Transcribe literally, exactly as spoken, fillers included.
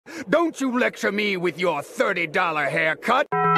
Don't you lecture me with your thirty dollar haircut!